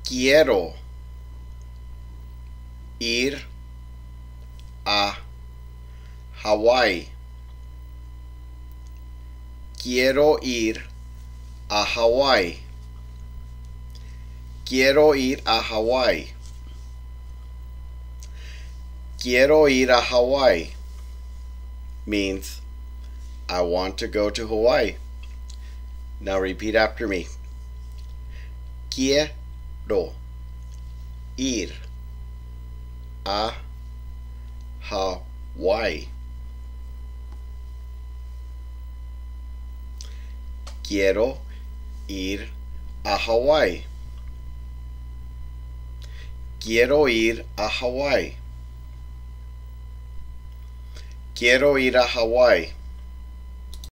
Quiero ir a Hawái. Quiero ir a Hawái. Quiero ir a Hawái. Quiero ir a Hawái means I want to go to Hawaii. Now repeat after me. Quiero ir a Hawaii. Quiero ir a Hawaii. Quiero ir a Hawaii. Quiero ir a Hawaii.